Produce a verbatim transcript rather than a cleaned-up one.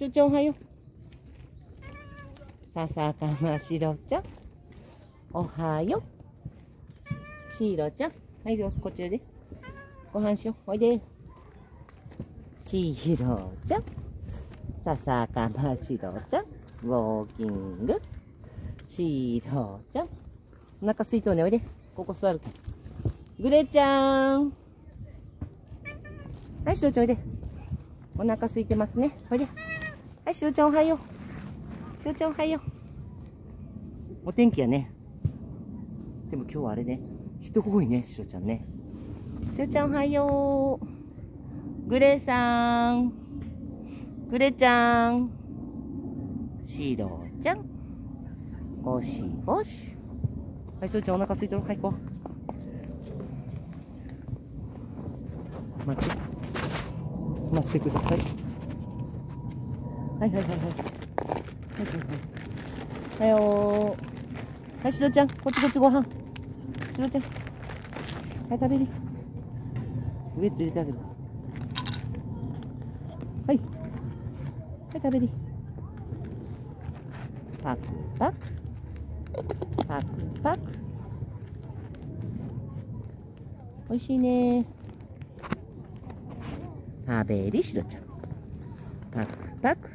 しろちゃんおはよう。ささかましろちゃん。おはよう。しろちゃん。はい、こちらで。ご飯しよう。おいで。しろちゃん。ささかましろちゃん。ウォーキング。しろちゃん。お腹すいとうね。おいで。ここ座るから。グレちゃん。はい、しろちゃんおいで。お腹空いてますね。おいで。はい、しろちゃんおはよう。しろちゃんおはよう。お天気やね。でも今日はあれね。人多いね、しろちゃんね。しろちゃんおはよう。グレさん。グレちゃん。しろちゃん。ゴシゴシ。はい、しろちゃんお腹空いてる。はい、行こう。待って。待ってください。はいはいはいはい。はいはいはい。はよー。はい、しろちゃん、こっちこっちご飯。しろちゃん。はい、食べり。ウェット入れてあげる。はい。はい、食べり。パクパク。パクパク。おいしいね。食べり、しろちゃん。パクパク。